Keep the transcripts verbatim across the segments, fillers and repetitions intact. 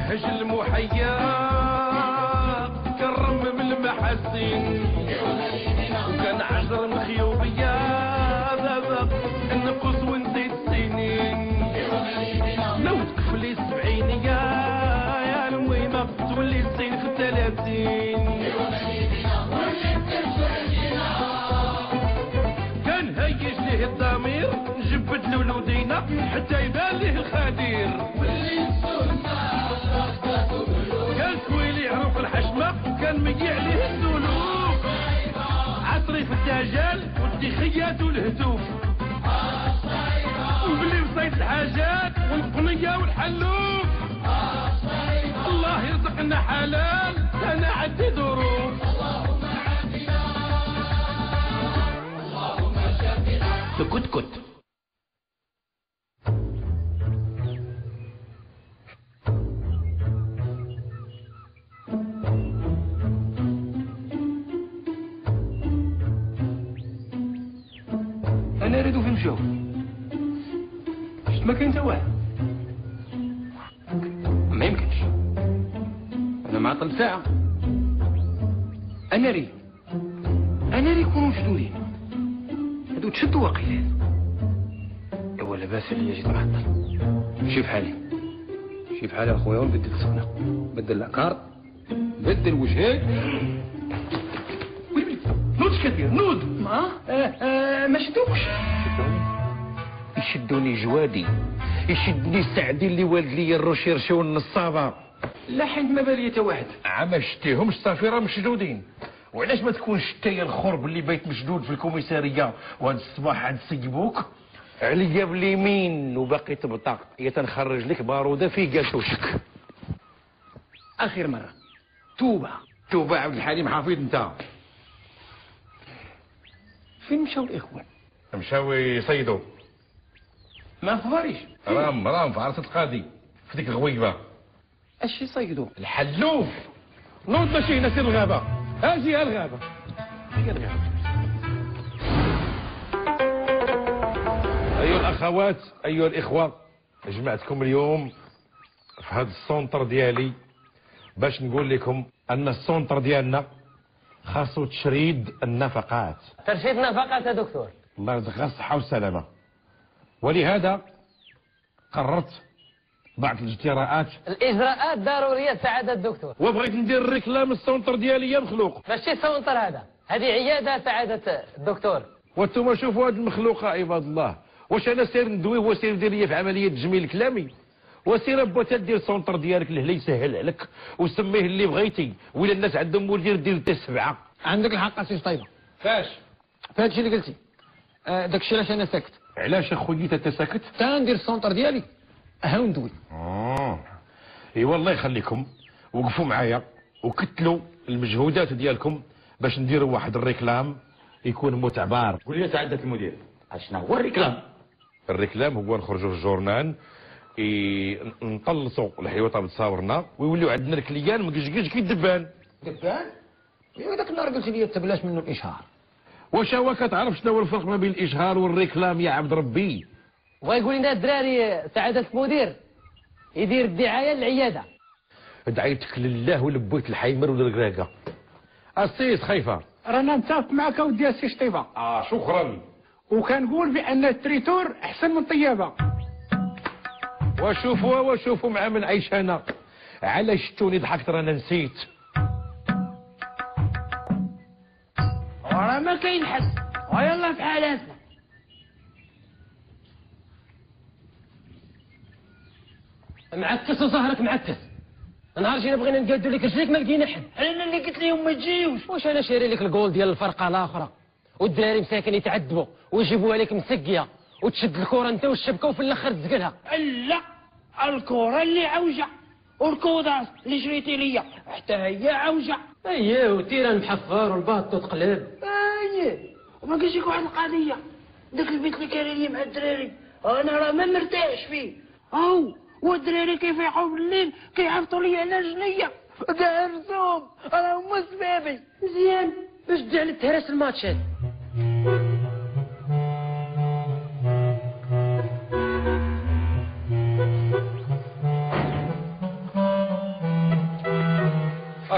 بهج المحيا كرم بالمحاسن وكان عجر مخيوبية بابا النقص ونزيد السنين لو تكفلي السبعينية يا المهمة تولي الزين في الثلاثين كان هيج ليه الضمير نجبد له ولودينا حتى يبان ليه الخدير كان كويلي يعرف الحشمة وكان مجيع ليه السلوك عصري في الدجال والدخيات والهتوف وبلي وصيت الحاجات والقنية والحلوف الله يرزقنا حلال انا عندي ظروف اللهم عافنا اللهم شافنا كت كت انا اريد في مشوف ما كاين حتى واحد ما يمكنش انا معطل ساعه انا ري انا ري يكونوا مشدودين هادو تشدوا واقيلا ايوا لاباس عليا جيت معطل مشي بحالي مشي بحالي اخويا ونبدل السخنه بدل العكار بدل وجهي ويلي نوض كثير نوض ما آه آه ما شدوكش يشدوني جوادي يشدني سعدي اللي والد لي الرشيرشي والنصابه لا حد ما بالي حتى واحد عما شتيهمش صافي راه مشدودين وعلاش ما تكونش شتي الخرب اللي بيت مشدود في الكوميساريه وهاد الصباح عند سيبوك عليا باليمين وباقي تبطق يا تنخرج لك باروده في قاشوشك اخر مره توبه توبه عبد الحليم حفيظ انت فين مشاو الاخوان مشاو يصيدوا ما فضاريش رام رام في عرسة القاضي في ديك الغويبه اش يصيدوا الحلوف نوض ماشي هنا سير الغابه اجي الغابه هي الغابه ايها الاخوات ايها الاخوه جمعتكم اليوم في هذا السونتر ديالي باش نقول لكم ان السونتر ديالنا خاصو تشريد النفقات ترشيد نفقات يا دكتور الله يرزقها الصحه والسلامه ولهذا قررت بعض الاجراءات الاجراءات ضروريه سعاده الدكتور وبغيت ندير ريكلام السونتر ديالي يا مخلوق ماشي سونتر هذا هذه عياده سعاده الدكتور وانتم شوفوا هذه المخلوقه عباد الله واش انا سير ندوي هو سير ندير ليا في عمليه تجميل الكلامي وسير با تدير السونتر ديالك اللي يسهل عليك وسميه اللي بغيتي ولا الناس عندهم مدير دير انت سبعه عندك الحق اسي طيبه فاش فهادشي اللي قلتي آه داكشي علاش انا ساكت علاش اخويا انت ساكت تا ندير السونتر ديالي ها وندوي اه ايوا الله يخليكم وقفوا معايا وكتلوا المجهودات ديالكم باش نديروا واحد الريكلام يكون متعبر. قول لي سعاده المدير اشنا هو الريكلام؟ الريكلام هو نخرجوا في الجورنال نطلصوا الحيوطه بتصاورنا ويوليو عندنا الكليان مقشقش كي الدبان. دبان؟ ايوا داك النهار قلت لي تبلاش منه الاشهار. واش هو كتعرف شنو هو الفرق ما بين الاشهار والريكلام يا عبد ربي؟ بغا يقول لنا الدراري سعاده المدير يدير الدعايه للعياده. دعيتك لله ولبيت الحيمر ولا الكراكه. السيس خايفه. رانا نتفق معك اودي السي شطيبه. اه شكرا. وكنقول بان التريتور احسن من الطيابه. وشوفوا وشوفوا مع من عيش انا على شتوني ضحكت رانا نسيت. وراه ما كاين حد ويلا في حالاتنا. معكس وظهرك معكس. نهار جينا بغينا نقادو لك رجليك ما لقينا حد. انا اللي قلت لهم ما تجيوش. واش انا شاري لك الجول ديال الفرقه الاخرى والدراري مساكن يتعذبوا ويجيبوها لك مسقيه وتشد الكره انت والشبكه وفي الاخر تزقلها. لا الكره اللي عوجه والكوداس اللي شريتي ليا حتى هي عوجه. اييه وتيران محفر والباط تقلب. اييه وما قلتش لك واحد القضيه داك البيت اللي كاين لي مع الدراري انا راه ما مرتاحش فيه. او والدراري كيفيقوا بالليل كيعبطوا لي على رجليا دارسهم راه هما سبابي. مزيان باش تدي على تهرس الماتش هذا.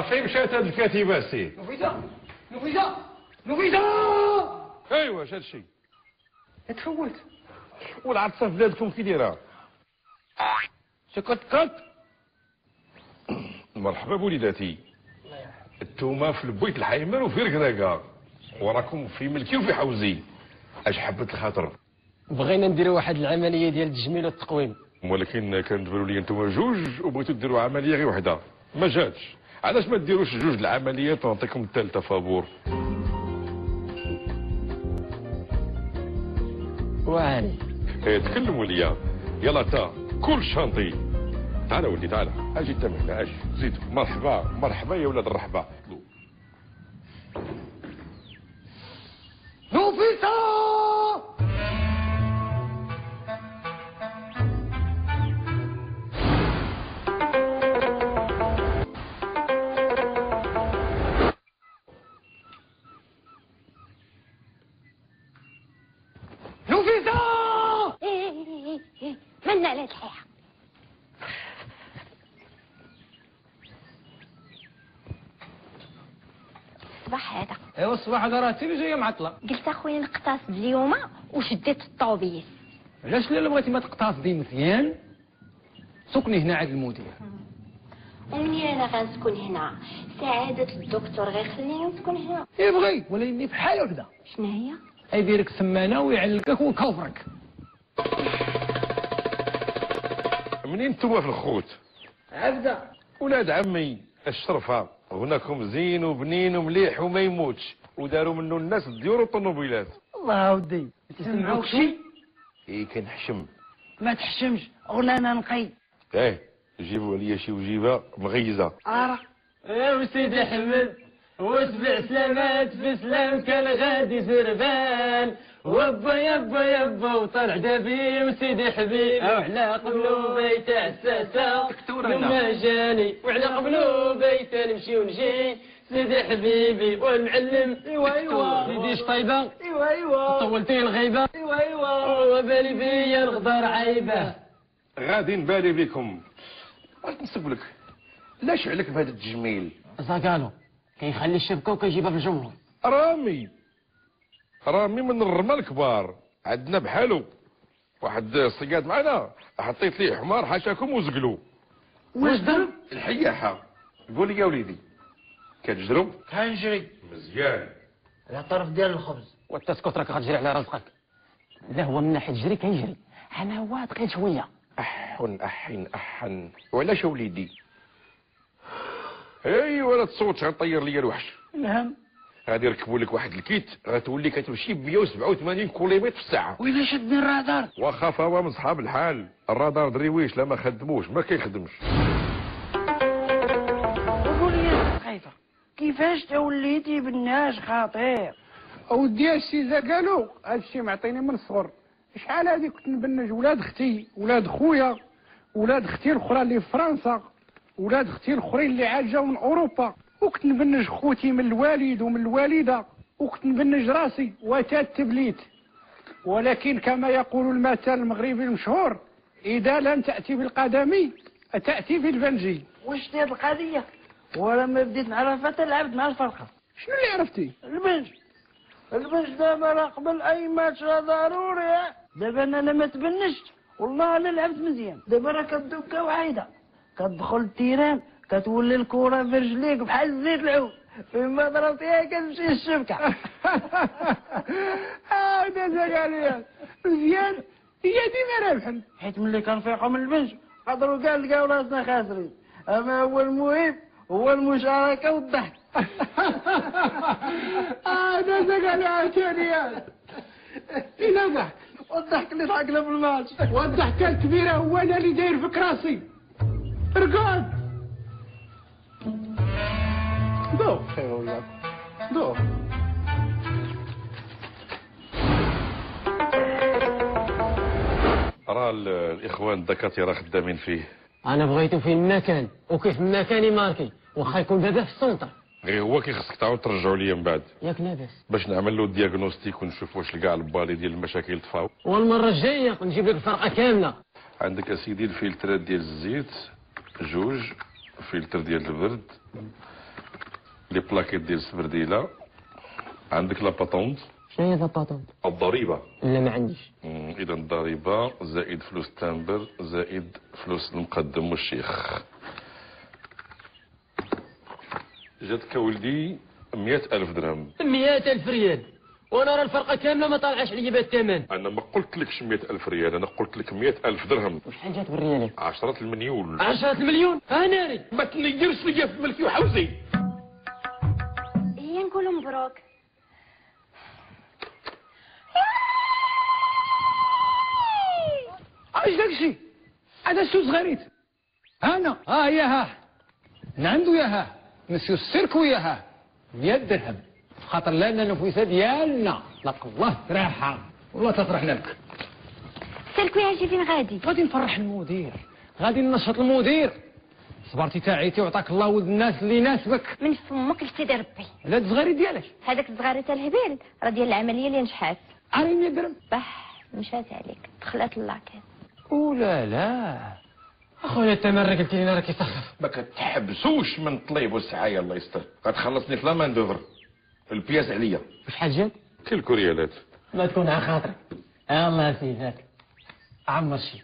صافي مشات هاد الكاتبه سي نفيسه نفيسه نفيسه. ايوا اش هادشي تفوت والعطسه في بلادكم كي دايره سكت كت. مرحبا بوليداتي، انتوما في البيت الحيمر وفي ركراكا وراكم في ملكي وفي حوزي. اش حبة الخاطر؟ بغينا نديروا واحد العمليه ديال التجميل والتقويم، ولكن كندبروا لي انتوما جوج وبغيتوا ديروا عمليه غير وحده ما جاتش. علاش ما ديروش جوج العمليات ونعطيكم الثالثه فابور؟ واعري ايه تكلموا ليا. يلا تا كل شانطي. تعال ولدي تعال اجي انت هنا اجي زيد. مرحبا مرحبا يا ولاد الرحبه. نفيسه. من على الحياة الصباح هذا. ايوا الصباح هذا راه انت اللي جايه معطله. قلت اخويا نقتصد اليوم وشديت الطوبيس. علاش لا بغيتي ما تقتصدي مزيان سكني هنا عند المدير. ومني انا غنسكن هنا؟ سعادة الدكتور غيخليني نسكن هنا. يبغي ولكن بحال هكذا. شنو هي؟ يديرك سمانه ويعلقك ويكفرك. منين نتوما في الخوت؟ عبده ولاد عمي الشرفه هناكم زين وبنين ومليح وما يموتش وداروا منه الناس الديور والطوموبيلات. الله ودي تسمعوك شي؟ ايه كنحشم. ما تحشمش غنانا نقي. ايه جيبوا عليا شي وجيبه مغيزه. ارى يا وسيدي احمد وسبع سلامات في سلام كان غادي زربان وبا يبا يبا وطلع دابي وسيدي حبيبي وعلى قبلو بيت عساسه وما جاني وعلى قبلو بيت نمشي ونجي سيدي حبيبي والمعلم. ايوا ايوا سيدي شطيبه. ايوا ايوا طولتي الغيبه. ايوا ايوا وبالي بيا الغدار عيبه. غادي نبالي بكم. واش نسب لك؟ لاش عليك بهذا التجميل؟ زاكالو كيخلي الشبكه وكيجيبها في الجمهور. رامي رامي من الرمال الكبار عندنا بحالو. واحد الصياد معنا حطيت ليه حمار حاشاكم وزقلو. واش درب؟ الحياحه. قول لي يا وليدي كتجرب؟ كنجري مزيان. على طرف ديال الخبز. وتسكت راك غتجري على رزقك. لا هو من ناحيه تجري كيجري انا هو دقيت شويه. احن احن احن. وعلاش وليدي؟ اي ولا تصوتش غنطير ليا الوحش. الهم غادي يركبوا لك واحد الكيت غتولي كتمشي ب مية وسبعة وثمانين كيلومتر في الساعه. وإلا شدني الرادار. واخا فهو من صحاب الحال. الرادار دريويش لا ما خدموش ما كيخدمش. وقول لي يا سقيفه كيفاش توليتي بالناش خطير؟ اودي السي قالوا هادشي معطيني من الصغر. شحال هادي كنت نبنج ولاد اختي ولاد خويا ولاد اختي الاخرى اللي في فرنسا ولاد اختي الاخرين اللي عاد جاو من اوروبا وكنت نبنج خوتي من الوالد ومن الوالده وكنت نبنج راسي وتا التبليت. ولكن كما يقول المثل المغربي المشهور اذا لم تاتي بالقدم تاتي في البنجي. واش هاد القضيه؟ ولما بديت نعرفها تلعبت مع الفرقه. شنو اللي عرفتي؟ البنج البنج دابا راه قبل اي ماتش راه ضروري. دابا انا ما تبنجت والله انا لعبت مزيان. دابا راه كدوكا وعايده كتدخل التيران كتولي الكره في رجليك بحال زيت العود فيما ضربتيها كتمشي الشبكه. اه هذا قال مزيان هي ديما رابحين حيت ملي كنفيقوا من البنج قدروا كاع لقاو راسنا خاسرين. اما هو المهم هو المشاركه والضحك. اه هذا قال عاوتاني الى ضحك والضحك اللي ضحكنا في الماتش. والضحكه الكبيره هو انا اللي داير فيك راسي. رقاد دوق خير وياك دوق. راه الاخوان الدكاتره خدامين فيه. انا بغيتو فين ما كان وكيف ما كان يماركي واخا يكون دابا في السونتر. غير هو كي خصك تعاود ترجعوا ليا من بعد ياك لاباس باش نعمل له الدياغنوستيك ونشوف واش لقى البالي ديال المشاكل طفاو. والمره الجايه نجيب لك الفرقه كامله. عندك اسيدي الفلترات ديال الزيت جوج، فلتر ديال البرد، لي بلاكيت ديال السبرديله. عندك لا باتونت. شنو هي الباطونط؟ الضريبه. لا ما عنديش. اذا الضريبه زائد فلوس التمبر زائد فلوس المقدم والشيخ. جاتك ولدي مئة ألف درهم. مئة ألف ريال وانا راه الفرقه كامله ما طالعاش عليا بهذا الثمن. انا ما قلت لكش مئة ألف ريال، انا قلت لك مئة ألف درهم. وشحال جات بالريالات؟ عشرة المليون. عشرة المليون؟ انا ري ما تنيرش ليا في ملكي وحوزي. هي نقولوا مبروك. اش داكشي؟ هذا شو صغيريت؟ انا ها هي ها نعندو ياها مسيو السيركو ياها مئة درهم خاطر لنا النفوسه ديالنا لق الله تراحه والله تفرحنا لك. سالكو يا جي فين غادي؟ غادي نفرح المدير، غادي ننشط المدير. صبرتي تاعيتي وعطاك الله ولد الناس اللي يناسبك. من فمك لسيدي ربي. لا الصغيري ديالك هذاك الصغاري تاع الهبيل راه ديال العمليه اللي نجحات. عاري مئة درهم. بح مشات عليك دخلت اللاكيت. ولا لا اخويا التمر قلت لي راه كيسخف. ما كتحبسوش من طليب والسعايه الله يستر. غتخلصني في لامان دوفر. البياس عليا. وشحال جات؟ كلكو ريالات. ما تكون على خاطرك. الله سيدك عمر شي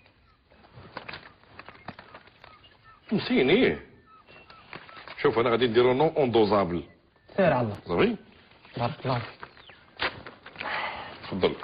مسيني. شوف انا غادي نديرو نو اوندوزابل. سير على الله. صافي بارك الله فيك. تفضل.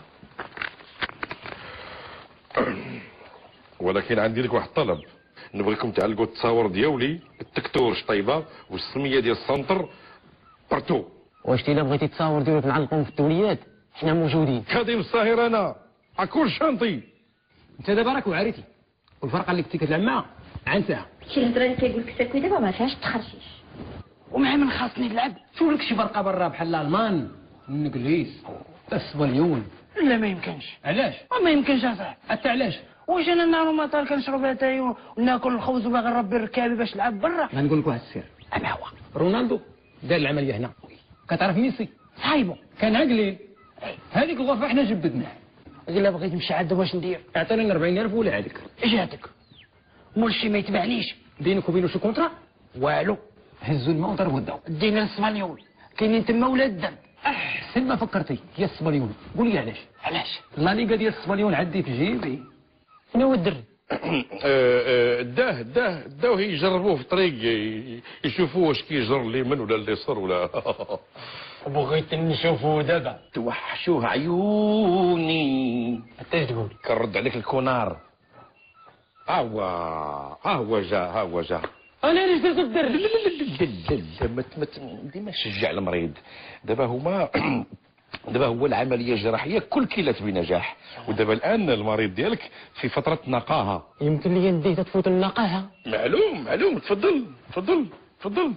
ولكن عندي لك واحد الطلب، نبغيكم تعلقوا التصاور ديالي التكتور شطيبه والسميه ديال السنتر بارتو. واش الا بغيتي تصاور ديالك نعلقوهم في الدوليات حنا موجودين. كادم الصاهر انا اكون شانطي. انت دابا راك وعريتي والفرقه اللي كنتي كتلعب معاها عنساها. شي الهضره اللي كيقول لك ساكوي دابا ما فيهاش تخرجيش. ومع من خاصني نلعب؟ شوف لك شي فرقه برا بحال الالمان الانجليز الاسبانيون. لا ما يمكنش. علاش؟ ما يمكنش اصاحبي. حتى علاش؟ واش انا نهار ما طال كنشرب اتاي وناكل الخبز وباغي نربي ركابي باش نلعب برا؟ غنقول لك واحد السر. اما هو رونالدو دار العمليه هنا. كتعرف ميسي صايبو كان عقلي. هذيك الغرفه حنا جبدناها. الا بغيت نمشي عاد واش ندير؟ اعطيني أربعين ألف ولا عليك. اش هاتك؟ مول شي ما يتبعنيش. بينك وبينه شي كونترا؟ والو. هزوا الماء وضربوا الضوء. دينا الاسبانيول كاينين تما ولاد الدم. احسن ما فكرتي هي الاسبانيون. قول لي علاش؟ علاش؟ لا ليغا ديال الاسبانيون عندي في جيبي. شنو هو الدري؟ داه داه داو يجربوه في الطريق يشوفوا واش كيجر اليمين ولا اليسار ولا. بغيت نشوفو دابا. توحشوه عيوني. حتى تقول كنرد عليك الكونار. ها هو ها هو جا ها هو جا. انا علاش درت الدري؟ لا لا لا لا ما ديما شجع المريض. دابا هما دابا هو العمليه الجراحيه كل كلت بنجاح، ودابا الان المريض ديالك في فتره نقاهه. يمكن لي يديه تفوت النقاهه. معلوم معلوم. تفضل تفضل تفضل.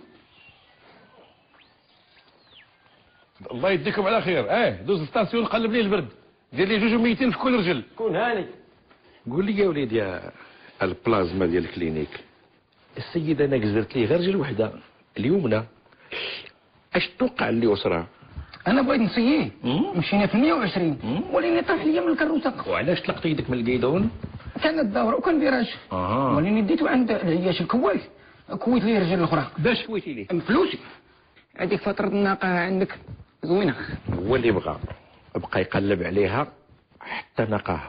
الله يديكم على خير. اه دوز الستاسيون قلب لي البرد، دير لي جوج ميتين في كل رجل. كون هاني. قول لي يا وليدي يا البلازما ديال الكلينيك، السيده انا جزرت لي غير رجل وحده اليمنى، اش توقع اللي اسرع؟ انا بغيت نسييه. مشينا في مئة وعشرين وليني طاح ليا من الكروته. وعلاش طلقت يدك من القيدون؟ كانت الدوره وكنديرهاش. اها. وليني ديتو عند عياش الكويت كويت لي الرجل الاخرى. باش كويتي ليه؟ فلوسي. هذيك فتره النقاهه عندك زوينه. هو اللي بغى بقى يقلب عليها حتى نقاها.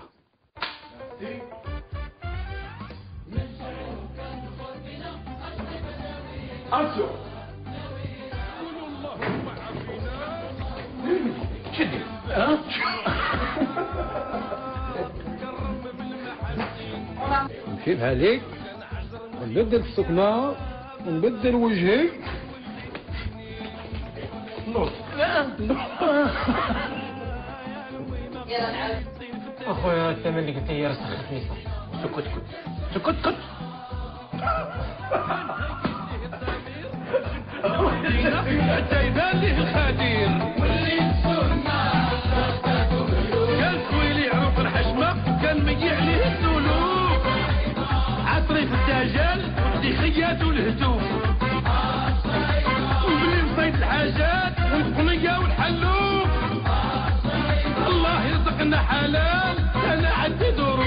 أرجو شدي. ها؟ نمشي بهذيك ونبدل في السكنة ونبدل وجهي. نوض. اخويا الثمن اللي قلت لي راه سخفني. سكت سكت سكت سكت. التايبان ليه الخدير واللي السنة كان كويلي يعرف الحشمة كان ميع ليه السلوك عطري في الدجال ودي خياته الهدوء وبلي نصيد الحاجات والقنية والحلوك الله يرزقنا حلال انا عندي ظروف